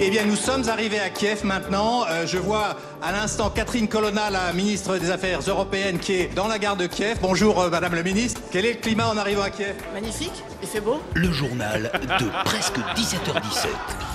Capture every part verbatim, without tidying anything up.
Eh bien, nous sommes arrivés à Kiev maintenant. Euh, je vois à l'instant Catherine Colonna, la ministre des Affaires européennes, qui est dans la gare de Kiev. Bonjour, euh, Madame le ministre. Quel est le climat en arrivant à Kiev? Magnifique, il fait beau. Le journal de presque dix-sept heures dix-sept.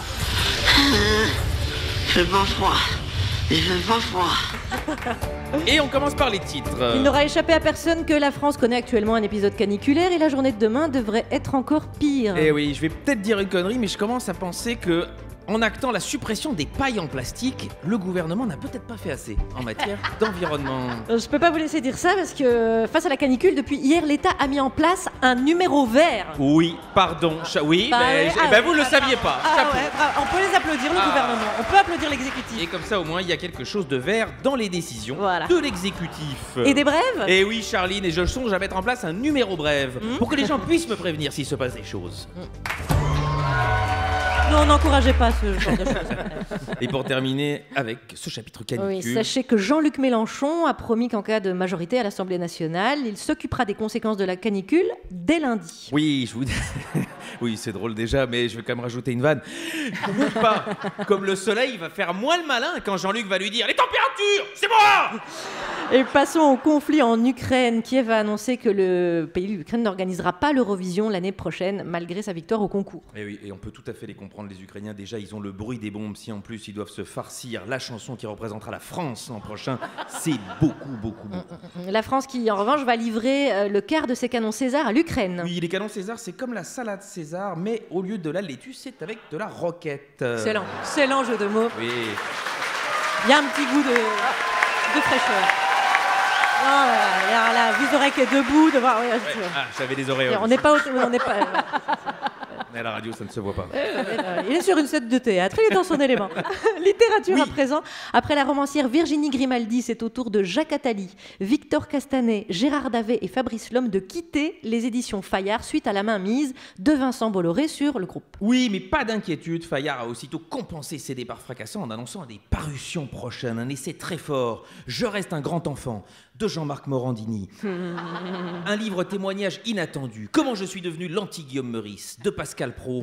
Je veux pas froid. Je veux pas froid. Et on commence par les titres. Il n'aura échappé à personne que la France connaît actuellement un épisode caniculaire et la journée de demain devrait être encore pire. Eh oui, je vais peut-être dire une connerie, mais je commence à penser que, en actant la suppression des pailles en plastique, le gouvernement n'a peut-être pas fait assez en matière d'environnement. Je peux pas vous laisser dire ça parce que face à la canicule, depuis hier, l'État a mis en place un numéro vert. Oui, pardon, cha- oui, Bah mais ouais, je- ah eh ben ouais, vous le ah, saviez pas. Ah Chapeau. ouais, bravo. On peut les applaudir, le Ah. gouvernement. On peut applaudir l'exécutif. Et comme ça, au moins, il y a quelque chose de vert dans les décisions Voilà. de l'exécutif. Et des brèves. Et oui, Charline, et je songe à mettre en place un numéro brève Mmh. pour que les gens puissent me prévenir s'il se passe des choses. Non, n'encouragez pas ce genre de choses. Et pour terminer avec ce chapitre Oui, canicule. sachez que Jean-Luc Mélenchon a promis qu'en cas de majorité à l'Assemblée nationale, il s'occupera des conséquences de la canicule dès lundi. Oui, je vous dis. Oui, c'est drôle déjà, mais je vais quand même rajouter une vanne. N'oublie pas, comme le soleil va faire moins le malin quand Jean-Luc va lui dire les températures, c'est moi. Et passons au conflit en Ukraine. Kiev a annoncé que le pays, l'Ukraine, n'organisera pas l'Eurovision l'année prochaine, malgré sa victoire au concours. Et oui, et on peut tout à fait les comprendre, les Ukrainiens. Déjà, ils ont le bruit des bombes. Si en plus ils doivent se farcir la chanson qui représentera la France l'an prochain, c'est beaucoup, beaucoup, beaucoup. La France qui, en revanche, va livrer euh, le quart de ses canons César à l'Ukraine. Oui, les canons César, c'est comme la salade César, mais au lieu de la laitue, c'est avec de la roquette. Excellent, excellent jeu de mots. Oui. Il y a un petit goût de, de fraîcheur. Oh là là, là, vous aurez que debout devant. Ouais, Ouais. Ah, j'avais des oreilles. on n'est pas, au- on n'est pas. Mais à la radio, ça ne se voit pas. Il est sur une scène de théâtre, il est dans son élément. Littérature Oui. à présent. Après la romancière Virginie Grimaldi, c'est au tour de Jacques Attali, Victor Castanet, Gérard Davet et Fabrice Lhomme de quitter les éditions Fayard suite à la mainmise de Vincent Bolloré sur le groupe. Oui, mais pas d'inquiétude, Fayard a aussitôt compensé ses départs fracassants en annonçant des parutions prochaines, un essai très fort, Je reste un grand enfant, de Jean-Marc Morandini. Un livre témoignage inattendu, Comment je suis devenu l'anti-Guillaume Meurice, de Pascal Praud.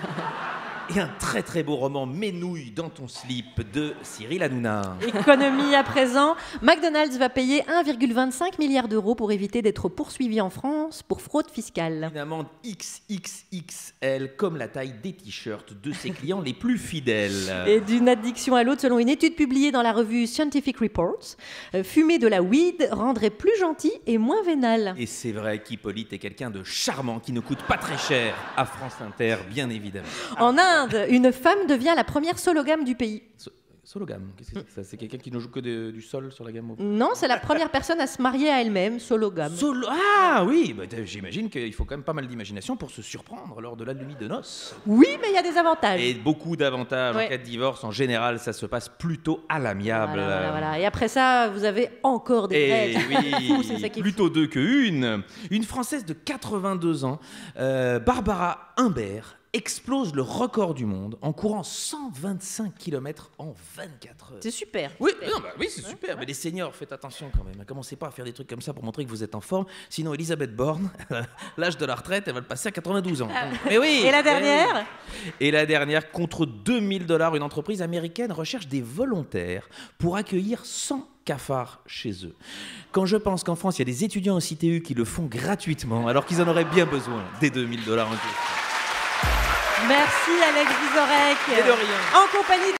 Et un très très beau roman, Ménouille dans ton slip, de Cyril Hanouna. Économie à présent. McDonald's va payer un virgule vingt-cinq milliard d'euros pour éviter d'être poursuivi en France pour fraude fiscale. Une amende X X X L, comme la taille des t-shirts de ses clients les plus fidèles. Et d'une addiction à l'autre, selon une étude publiée dans la revue Scientific Reports, euh, fumer de la weed rendrait plus gentil et moins vénal. Et c'est vrai qu'Hippolyte est quelqu'un de charmant qui ne coûte pas très cher à France Inter, bien évidemment. En Inde, une femme devient la première sologame du pays. So- sologame, qu'est-ce que c'est que ça? C'est quelqu'un qui ne joue que de- du sol sur la gamme au- Non, c'est la première personne à se marier à elle-même, sologame. Solo- Ah oui, bah, t- j'imagine qu'il faut quand même pas mal d'imagination pour se surprendre lors de la nuit de noces. Oui, mais il y a des avantages. Et beaucoup d'avantages. Ouais. En cas de divorce, en général, ça se passe plutôt à l'amiable. Voilà, voilà, voilà. Et après ça, vous avez encore des Et règles. Fou, c'est ça oui, qui est plutôt deux que une. Une Française de quatre-vingt-deux ans, euh, Barbara Humbert, explose le record du monde en courant cent vingt-cinq kilomètres en vingt-quatre heures. C'est super. Oui, non, bah oui, c'est super. Mais les seniors, faites attention quand même. Commencez pas à faire des trucs comme ça pour montrer que vous êtes en forme. Sinon, Elisabeth Borne, l'âge de la retraite, elle va le passer à quatre-vingt-douze ans. Mais oui. Et la eh dernière oui. Et la dernière, contre deux mille dollars, une entreprise américaine recherche des volontaires pour accueillir cent cafards chez eux. Quand je pense qu'en France, il y a des étudiants au C T U qui le font gratuitement, alors qu'ils en auraient bien besoin des deux mille dollars en plus. Merci Alex Vizorek. Et de rien. En compagnie